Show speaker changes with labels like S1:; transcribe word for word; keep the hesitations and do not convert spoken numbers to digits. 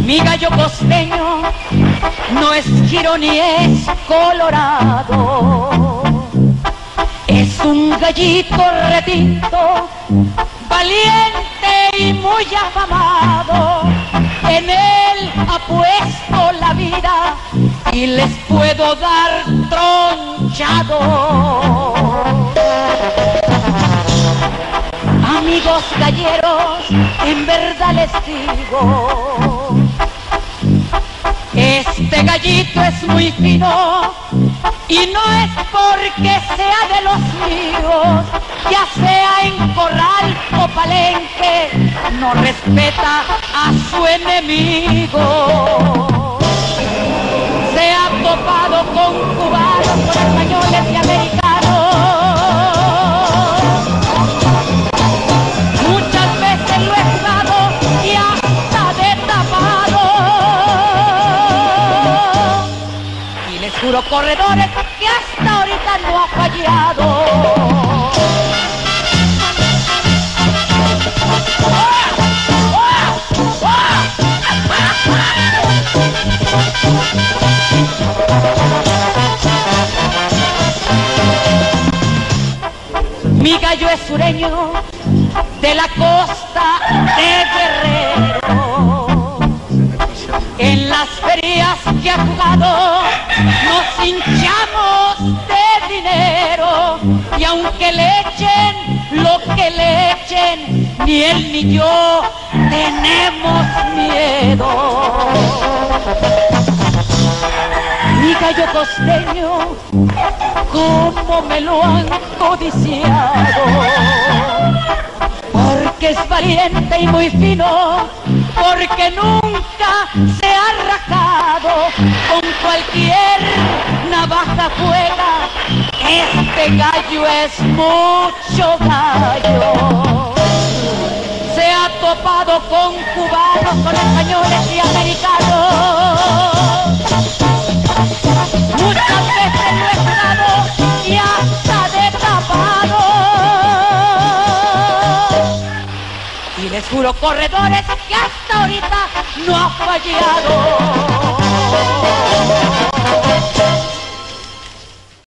S1: Mi gallo costeño no es giro ni es colorado, es un gallito retinto, valiente y muy afamado. En él ha puesto la vida y les puedo dar tronchado. Amigos galleros, en verdad les digo, este gallito es muy fino y no es porque sea de los míos, ya sea en corral o palenque, no respeta a su enemigo. Se ha topado con cubanos, con españoles y americanos. Muchas veces lo he jugado y hasta de tapado. Y les juro, corredores, que hasta ahorita no ha fallado. Mi gallo es sureño de la costa de Guerrero. En las ferias que ha jugado nos hinchamos de dinero, y aunque le echen lo que le echen, ni él ni yo tenemos miedo. Mi gallo costeño, como me lo han codiciado, porque es valiente y muy fino, porque nunca se ha rajado, con cualquier navaja juega, este gallo es mucho gallo. Se ha topado con cubanos, con españoles y americanos. Muchas veces lo he jugado y hasta de tapado. Y les juro, corredores, que hasta ahorita no ha fallado.